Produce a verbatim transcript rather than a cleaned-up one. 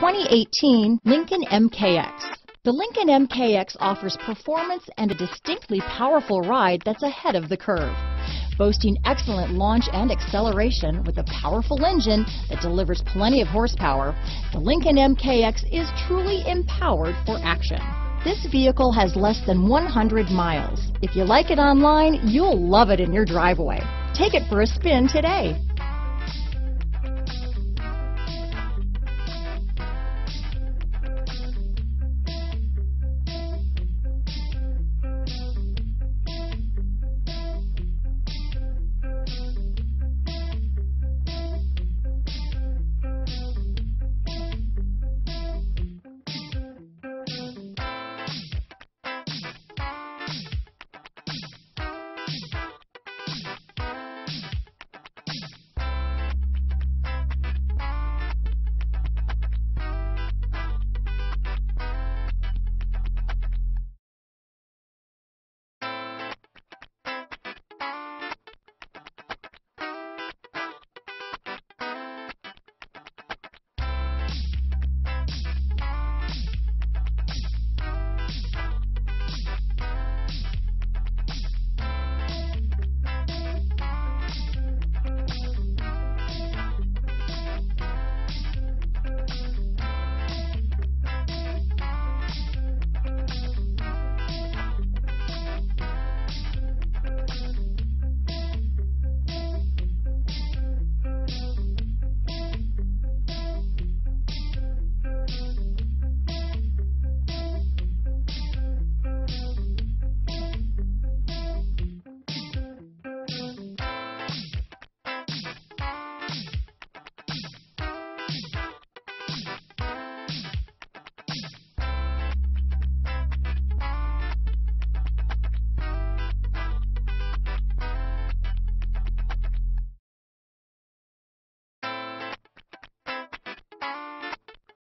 twenty eighteen Lincoln M K X. The Lincoln M K X offers performance and a distinctly powerful ride that's ahead of the curve. Boasting excellent launch and acceleration with a powerful engine that delivers plenty of horsepower, the Lincoln M K X is truly empowered for action. This vehicle has less than one hundred miles. If you like it online, you'll love it in your driveway. Take it for a spin today.